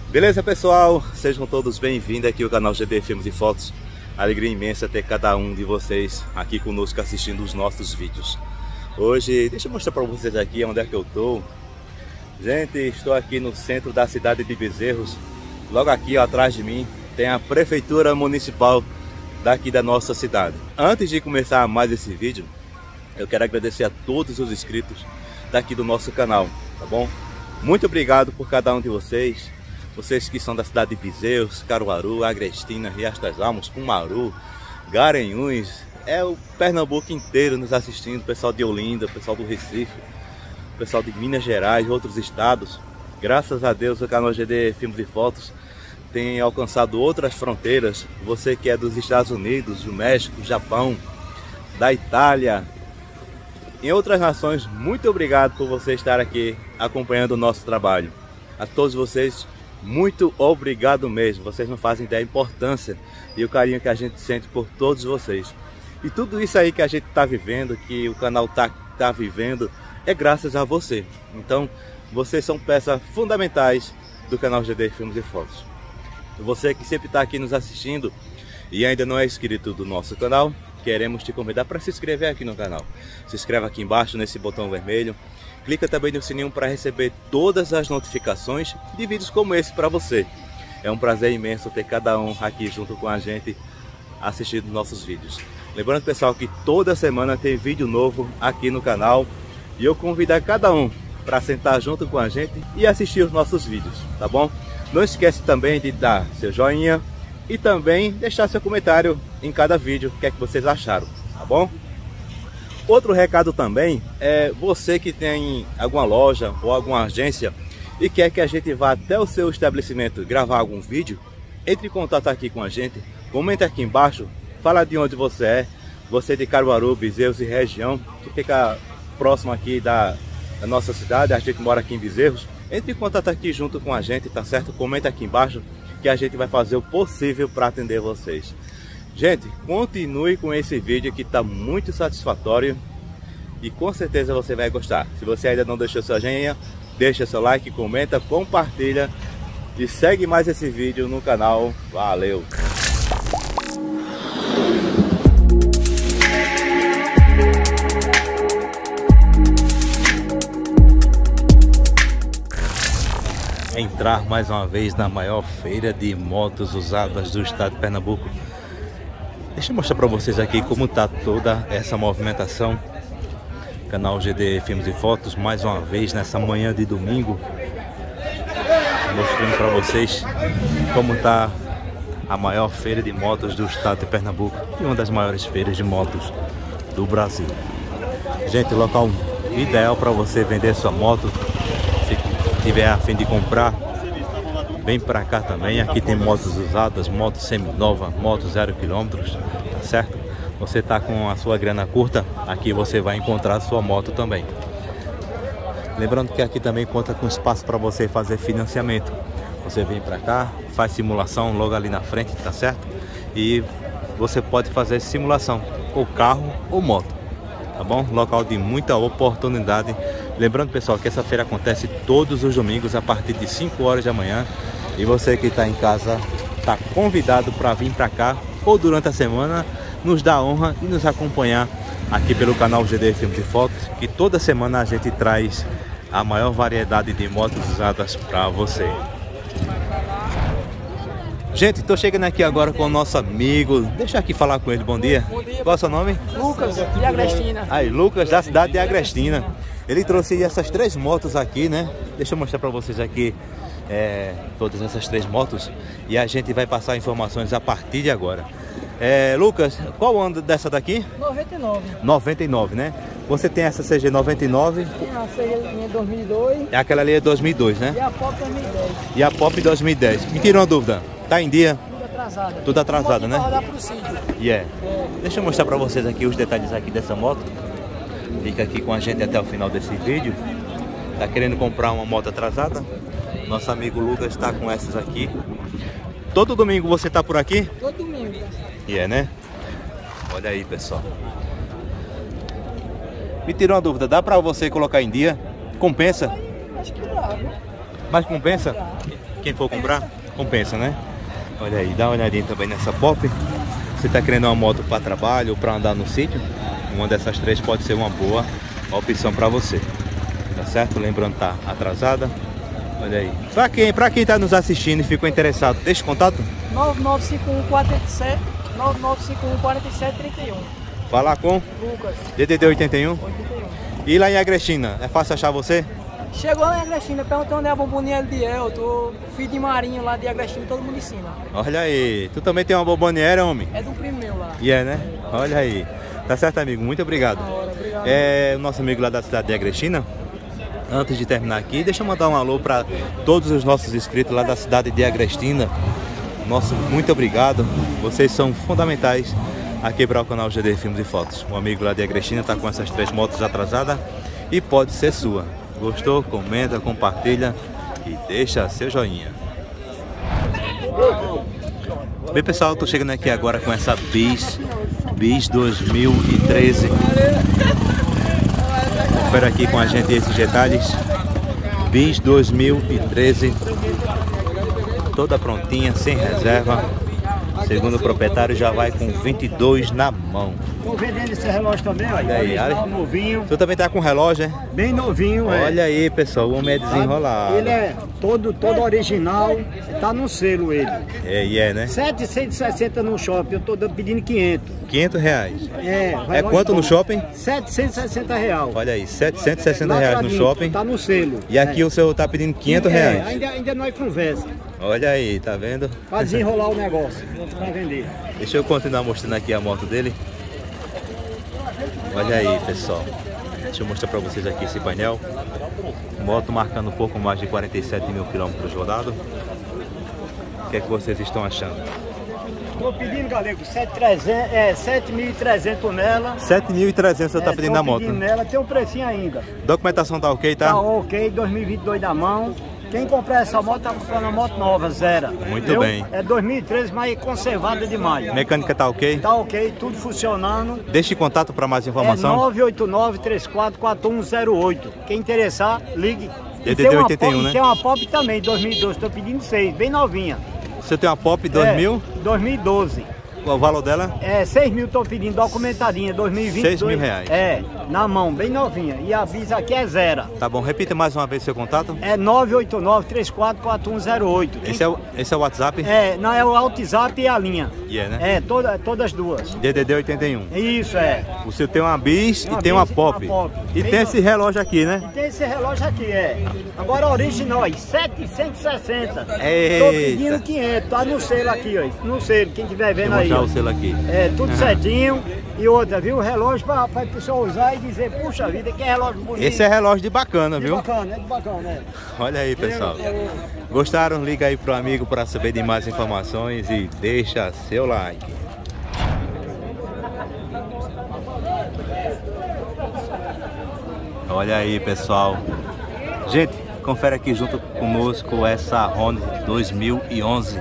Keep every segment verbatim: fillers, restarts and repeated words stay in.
Beleza, pessoal? Sejam todos bem-vindos aqui ao canal G D Filmes e Fotos. Alegria imensa ter cada um de vocês aqui conosco assistindo os nossos vídeos. Hoje, deixa eu mostrar para vocês aqui onde é que eu tô. Gente, estou aqui no centro da cidade de Bezerros. Logo aqui, ó, atrás de mim, tem a Prefeitura Municipal daqui da nossa cidade. Antes de começar mais esse vídeo, eu quero agradecer a todos os inscritos daqui do nosso canal, tá bom? Muito obrigado por cada um de vocês. Vocês que são da cidade de Bezerros, Caruaru, Agrestina, Riacho das Almas, Cumaru, Garanhuns, é o Pernambuco inteiro nos assistindo, pessoal de Olinda, pessoal do Recife, pessoal de Minas Gerais, outros estados. Graças a Deus o canal G D Filmes e Fotos tem alcançado outras fronteiras. Você que é dos Estados Unidos, do México, Japão, da Itália, em outras nações, muito obrigado por você estar aqui acompanhando o nosso trabalho. A todos vocês, muito obrigado mesmo. Vocês não fazem ideia da importância e o carinho que a gente sente por todos vocês. E tudo isso aí que a gente está vivendo, que o canal está tá vivendo, é graças a você. Então, vocês são peças fundamentais do canal G D Filmes e Fotos. Você que sempre está aqui nos assistindo e ainda não é inscrito do nosso canal, queremos te convidar para se inscrever aqui no canal. Se inscreve aqui embaixo nesse botão vermelho. Clica também no sininho para receber todas as notificações de vídeos como esse para você. É um prazer imenso ter cada um aqui junto com a gente assistindo nossos vídeos. Lembrando, pessoal, que toda semana tem vídeo novo aqui no canal. E eu convido a cada um para sentar junto com a gente e assistir os nossos vídeos, tá bom? Não esquece também de dar seu joinha e também deixar seu comentário em cada vídeo, o que é que vocês acharam, tá bom? Outro recado também é você que tem alguma loja ou alguma agência e quer que a gente vá até o seu estabelecimento gravar algum vídeo, entre em contato aqui com a gente, comenta aqui embaixo, fala de onde você é, você de Caruaru, Bezerros e região, que fica próximo aqui da, da nossa cidade, a gente mora aqui em Bezerros. Entre em contato aqui junto com a gente, tá certo? Comenta aqui embaixo que a gente vai fazer o possível para atender vocês. Gente, continue com esse vídeo que está muito satisfatório e com certeza você vai gostar. Se você ainda não deixou sua joinha, deixa seu like, comenta, compartilha e segue mais esse vídeo no canal. Valeu! Entrar mais uma vez na maior feira de motos usadas do estado de Pernambuco. Deixa eu mostrar para vocês aqui como está toda essa movimentação. Canal G D Filmes e Fotos, mais uma vez nessa manhã de domingo, mostrando para vocês como está a maior feira de motos do estado de Pernambuco e uma das maiores feiras de motos do Brasil. Gente, local ideal para você vender sua moto. Se tiver a fim de comprar, vem para cá também. Aqui tem motos usadas, motos semi-nova, motos zero quilômetros, tá certo? Você tá com a sua grana curta, aqui você vai encontrar a sua moto também. Lembrando que aqui também conta com espaço para você fazer financiamento. Você vem para cá, faz simulação logo ali na frente, tá certo? E você pode fazer simulação, ou carro ou moto, tá bom? Local de muita oportunidade. Lembrando, pessoal, que essa feira acontece todos os domingos a partir de cinco horas da manhã. E você que está em casa está convidado para vir para cá ou durante a semana nos dar honra e nos acompanhar aqui pelo canal G D Filmes e Fotos, que toda semana a gente traz a maior variedade de motos usadas para você. Gente, estou chegando aqui agora com o nosso amigo. Deixa aqui falar com ele. Bom dia. Bom dia. Qual é o seu nome? Lucas, de Agrestina. Aí, Lucas, da cidade de Agrestina. Ele trouxe essas três motos aqui, né? Deixa eu mostrar para vocês aqui é, todas essas três motos. E a gente vai passar informações a partir de agora. É, Lucas, qual ano dessa daqui? noventa e nove. noventa e nove, né? Você tem essa C G noventa e nove. Tem a C G dois mil e dois. É aquela ali é dois mil e dois, né? E a Pop dois mil e dez. E a Pop dois mil e dez. Me tira uma dúvida. Tá em dia? Tudo atrasada. Tudo atrasado, né? Rodar pro sítio. Yeah. É. Deixa eu mostrar para vocês aqui os detalhes aqui dessa moto. Fica aqui com a gente até o final desse vídeo. Tá querendo comprar uma moto atrasada? Nosso amigo Lucas está com essas aqui. Todo domingo você tá por aqui? Todo domingo. E é, né? Olha aí, pessoal. Me tirou uma dúvida, dá pra você colocar em dia? Compensa? Acho que dá, viu? Mas compensa? Dá. quem for comprar, compensa, né? Olha aí, dá uma olhadinha também nessa Pop. Você tá querendo uma moto para trabalho ou para andar no sítio? Uma dessas três pode ser uma boa opção para você. Tá certo? Lembrando, tá atrasada. Olha aí. Para quem, para quem tá nos assistindo e ficou interessado, deixa o contato. nove nove cinco um quatro sete, nove nove cinco um quatro sete três um. Falar com Lucas. D D D oitenta e um. oitenta e um. E lá em Agrestina, é fácil achar você? Chegou lá em Agrestina, perguntou onde é a bomboninha L D L. Eu tô filho de Marinho lá de Agrestina, todo mundo ensina. Olha aí, tu também tem uma bomboniera, homem? É do primo meu lá. E yeah, é, né? Olha aí. Tá certo, amigo? Muito obrigado. Hora, obrigado. É o nosso amigo lá da cidade de Agrestina. Antes de terminar aqui, deixa eu mandar um alô para todos os nossos inscritos lá da cidade de Agrestina. Nosso muito obrigado. Vocês são fundamentais aqui para o canal G D Filmes e Fotos. Um amigo lá de Agrestina tá com essas três motos atrasadas e pode ser sua. Gostou? Comenta, compartilha e deixa seu joinha. Bem, pessoal, eu tô chegando aqui agora com essa Bis, Bis dois mil e treze. Confere aqui com a gente esses detalhes. Bis dois mil e treze, toda prontinha, sem reserva. Segundo o proprietário, já vai com vinte e dois na mão. Estou vendendo esse relógio também, olha. Olha aí, Original, olha. novinho. Tu também tá com relógio, é? Bem novinho, é. Olha aí, pessoal, o homem é desenrolado. Ele é todo, todo original, tá no selo ele. É, e é, né? setecentos e sessenta no shopping, eu tô dando- pedindo quinhentos. quinhentos reais. É, vai É lá quanto em no conta. shopping? setecentos e sessenta reais. Olha aí, setecentos e sessenta reais no Lacradinho, shopping. Tá no selo. E aqui é. o senhor tá pedindo quinhentos É, reais. ainda, ainda nós conversa, Olha aí, tá vendo? pra desenrolar o negócio, pra vender. Deixa eu continuar mostrando aqui a moto dele. Olha aí, pessoal. Deixa eu mostrar pra vocês aqui esse painel. Moto marcando um pouco mais de quarenta e sete mil quilômetros rodados. O que é que vocês estão achando? Tô pedindo, galego, sete mil e trezentos nela. sete mil e trezentos você É, tá pedindo tô na moto. pedindo nela, tem um precinho ainda. Documentação tá ok, tá? Tá ok, dois mil e vinte e dois da mão. Quem comprar essa moto tá comprando uma moto nova, zero. Muito Entendeu? bem. É dois mil e treze, mas conservada demais. Mecânica tá ok? Tá ok, tudo funcionando. Deixe contato para mais É informação. nove oito nove, três quatro quatro um zero oito. Quem interessar, ligue. D E D D tem uma oitenta e um, Pop- né? Tem uma Pop também, dois mil e doze. Tô pedindo seis, bem novinha. Você tem uma Pop dois mil? É, dois mil e doze. O valor dela? É, seis mil tô pedindo, documentadinha, dois mil e vinte e dois. seis mil reais. É, na mão, bem novinha. E a bis aqui é zero. Tá bom, repita mais uma vez seu contato. É nove oito nove, três quatro quatro um zero oito. Quem- Esse é o, esse é o WhatsApp? É, não, é o WhatsApp e a linha. E é, né? É, toda, todas as duas. D D D oitenta e um. Isso, é. O seu tem uma Bis Uma e tem uma Bis e Pop. uma Pop. E Bem tem no- esse relógio aqui, né? E tem esse relógio aqui, é. Agora original aí, setecentos e sessenta. Tô Eita. pedindo quinhentos, tá no selo aqui, ó. No selo, quem estiver Deixa eu vendo aí. mostrar ó. o selo aqui. É, tudo Aham. certinho. E outra, viu? O relógio pra, pra pessoa usar e dizer, puxa vida, que relógio bonito. Esse é relógio de bacana, De viu? bacana, é de bacana, é. Olha aí, pessoal. Gostaram? Liga aí pro amigo para saber de mais informações e deixa seu like. Olha aí, pessoal. Gente, confere aqui junto conosco essa Honda dois mil e onze.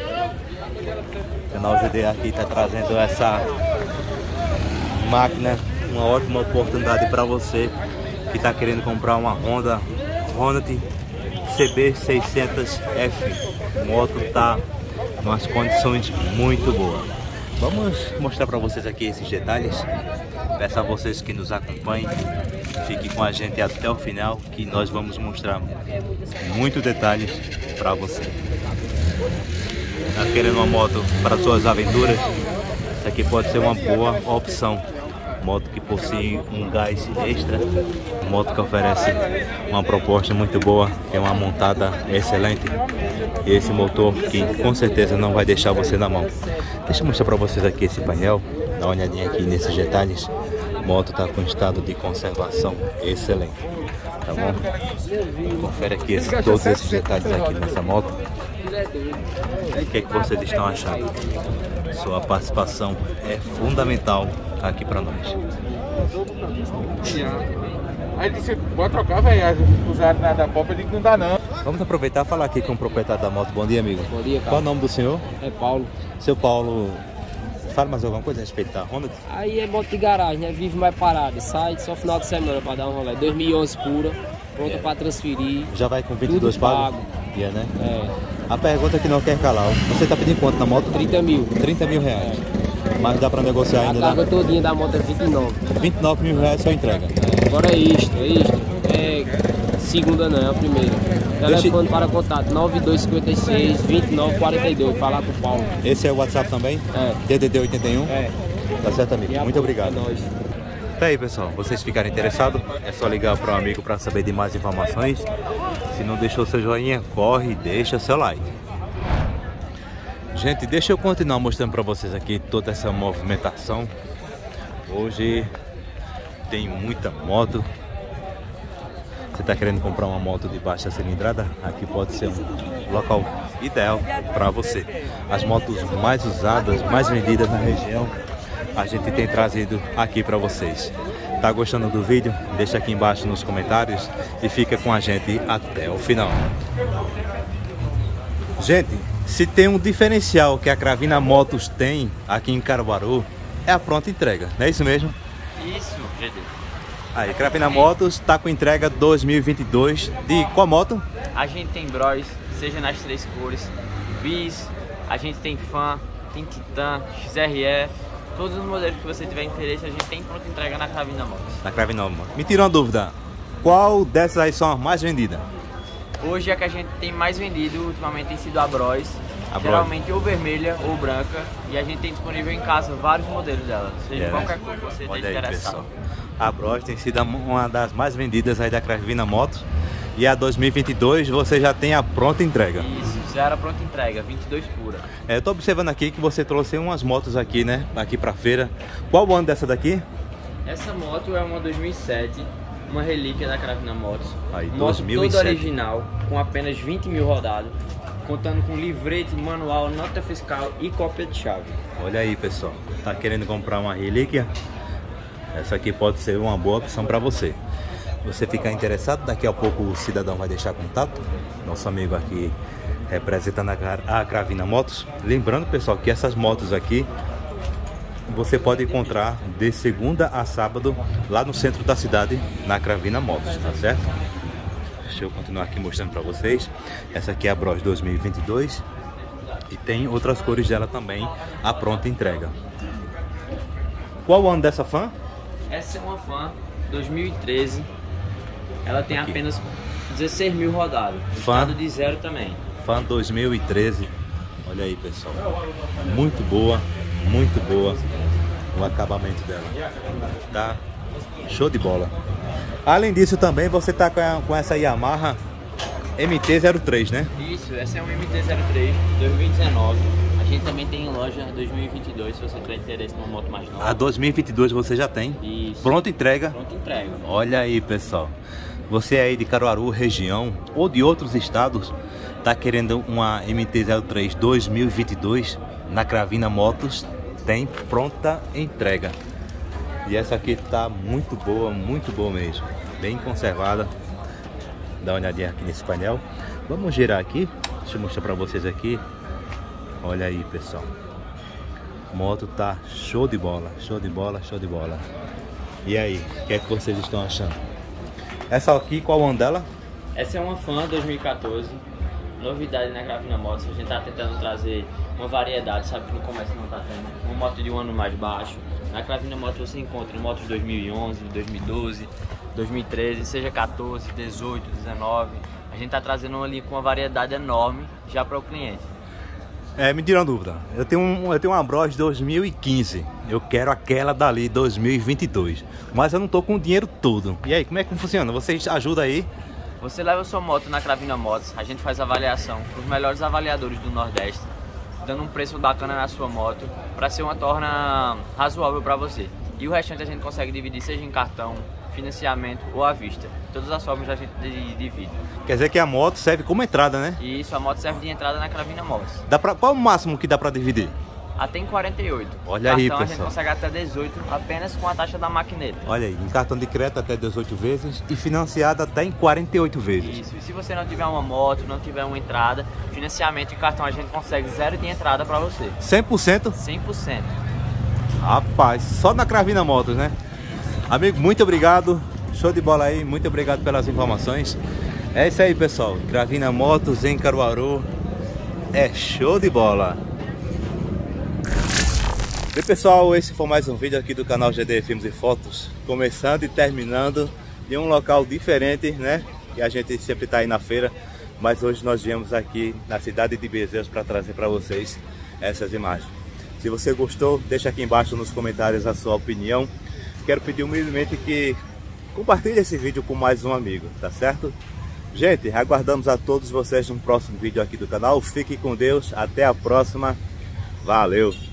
O canal G D aqui está trazendo essa máquina, uma ótima oportunidade para você que está querendo comprar uma Honda Hornet C B seiscentos F. A moto tá em umas condições muito boas. Vamos mostrar para vocês aqui esses detalhes. Peço a vocês que nos acompanhem, fique com a gente até o final, que nós vamos mostrar muitos detalhes para você. Tá querendo uma moto para suas aventuras? Essa aqui pode ser uma boa opção. Moto que possui um gás extra, moto que oferece uma proposta muito boa, tem uma montada excelente e esse motor que com certeza não vai deixar você na mão. Deixa eu mostrar para vocês aqui esse painel, dá uma olhadinha aqui nesses detalhes. A moto está com estado de conservação excelente, tá bom? Confere aqui esse, todos esses detalhes aqui nessa moto. O que é que vocês estão achando? Sua participação é fundamental aqui para nós. Aí disse, pode trocar, velho, usaram nada da Pop, eu digo que não dá não. Vamos aproveitar e falar aqui com o proprietário da moto. Bom dia, amigo. Bom dia, cara. Qual é o nome do senhor? É Paulo. Seu Paulo, fala mais alguma coisa a respeito da Honda? Aí é moto de garagem, né? Vive mais parado. Sai só final de semana pra dar um rolê. dois mil e onze pura, pronta É. pra transferir. Já vai com vinte e dois Tudo pagos? pago. Yeah, né? É. A pergunta que não quer calar, você tá pedindo quanto na moto? trinta mil. trinta mil reais. Mas dá pra negociar A ainda, carga né? todinha da moto é vinte e nove. vinte e nove mil reais só entrega. Agora é isto, é isto. É segunda não, é a primeira. Telefone para contato nove dois cinco seis, dois nove quatro dois. Falar com o Paulo. Esse é o WhatsApp também? É. D D D oitenta e um? É. Tá certo, amigo. E a Muito moto obrigado. é nóis. Tá aí, pessoal. Vocês ficarem interessados, é só ligar para um amigo para saber de mais informações. Se não deixou seu joinha, corre e deixa seu like. Gente, deixa eu continuar mostrando para vocês aqui toda essa movimentação. Hoje tem muita moto. Você está querendo comprar uma moto de baixa cilindrada? Aqui pode ser um local ideal para você. As motos mais usadas, mais vendidas na região, a gente tem trazido aqui para vocês. Tá gostando do vídeo? Deixa aqui embaixo nos comentários e fica com a gente até o final. Gente, se tem um diferencial que a Cravina Motos tem aqui em Caruaru, é a pronta entrega, não é isso mesmo? Isso, G D. Aí, Cravina Motos tá com entrega dois mil e vinte e dois de qual moto? A gente tem Bros, seja nas três cores, Bis, a gente tem Fan, tem Titan, X R E, todos os modelos que você tiver interesse, a gente tem pronta entrega na Cravina Motos. Na Cravina Motos. Me tira uma dúvida, qual dessas aí são as mais vendidas? Hoje a que a gente tem mais vendido ultimamente tem sido a Bros, A Bros. geralmente ou vermelha ou branca, e a gente tem disponível em casa vários modelos dela, seja É, qualquer cor que você olha esteja aí, interessado. pessoal. A Bros tem sido uma das mais vendidas aí da Cravina Motos. E a dois mil e vinte e dois você já tem a pronta entrega. Isso, zero pronta entrega, vinte e dois pura. É, eu tô observando aqui que você trouxe umas motos aqui, né? Aqui pra feira. Qual o ano dessa daqui? Essa moto é uma dois mil e sete, uma relíquia da Cravina Motos. Aí, moto dois mil e toda sete. original, com apenas vinte mil rodados, contando com livrete, manual, nota fiscal e cópia de chave. Olha aí, pessoal. Tá querendo comprar uma relíquia? Essa aqui pode ser uma boa opção para você. Você ficar interessado, daqui a pouco o cidadão vai deixar contato. Nosso amigo aqui representando a Cravina Motos. Lembrando, pessoal, que essas motos aqui você pode encontrar de segunda a sábado lá no centro da cidade, na Cravina Motos, tá certo? Deixa eu continuar aqui mostrando para vocês. Essa aqui é a Bros dois mil e vinte e dois e tem outras cores dela também, a pronta entrega. Qual o ano dessa Fan? Essa é uma Fan dois mil e treze, ela tem Aqui. apenas dezesseis mil rodados, Fan. estado de zero também. Fan dois mil e treze. Olha aí, pessoal. Muito boa, muito boa o acabamento dela. Tá show de bola. Além disso também você tá com, a, com essa Yamaha M T zero três, né? Isso, essa é uma M T zero três dois mil e dezenove. A gente também tem em loja dois mil e vinte e dois, se você tiver interesse numa moto mais nova. A dois mil e vinte e dois você já tem. Isso. Pronta entrega. Pronta entrega. Olha aí, pessoal. Você aí de Caruaru, região ou de outros estados, tá querendo uma M T zero três dois mil e vinte e dois na Cravina Motos, tem pronta entrega. E essa aqui tá muito boa, muito boa mesmo. Bem conservada. Dá uma olhadinha aqui nesse painel. Vamos girar aqui. Deixa eu mostrar pra vocês aqui. Olha aí, pessoal. A moto tá show de bola, show de bola, show de bola. E aí, o que é que vocês estão achando? Essa aqui, qual o ano dela? Essa é uma Fan dois mil e quatorze, novidade na Cravina Motos. A gente tá tentando trazer uma variedade, sabe que no comércio não tá tendo. Uma moto de um ano mais baixo. Na Cravina Motos você encontra motos de dois mil e onze, dois mil e doze, dois mil e treze, seja quatorze, dezoito, dezenove. A gente tá trazendo uma linha com uma variedade enorme já para o cliente. É, me tira uma dúvida. Eu tenho, um, eu tenho uma Bros dois mil e quinze. Eu quero aquela dali dois mil e vinte e dois. Mas eu não tô com o dinheiro todo. E aí, como é que funciona? Vocês ajudam aí? Você leva sua moto na Cravina Motos, a gente faz avaliação com os melhores avaliadores do Nordeste, dando um preço bacana na sua moto, para ser uma torna razoável para você. E o restante a gente consegue dividir, seja em cartão, financiamento ou à vista. Todas as formas a gente divide. Quer dizer que a moto serve como entrada, né? E isso, a moto serve de entrada na Cravina Motos. Dá pra, qual o máximo que dá pra dividir? Até em quarenta e oito. Olha aí, cartão a gente pessoal. consegue até dezoito, apenas com a taxa da maquineta. Olha aí, em cartão de crédito até dezoito vezes e financiado até em quarenta e oito vezes. Isso, e se você não tiver uma moto, não tiver uma entrada, financiamento e cartão a gente consegue zero de entrada para você. cem por cento? cem por cento. Rapaz, só na Cravina Motos, né? Amigo, muito obrigado. Show de bola aí, muito obrigado pelas informações. É isso aí, pessoal. Cravina Motos em Caruaru. é show de bola. Bem pessoal, esse foi mais um vídeo aqui do canal G D Filmes e Fotos, começando e terminando em um local diferente, né? Que a gente sempre está aí na feira, mas hoje nós viemos aqui na cidade de Bezerros para trazer para vocês essas imagens. Se você gostou, deixa aqui embaixo nos comentários a sua opinião. Quero pedir humildemente que compartilhe esse vídeo com mais um amigo, tá certo? Gente, aguardamos a todos vocês no próximo vídeo aqui do canal. Fique com Deus, até a próxima. Valeu!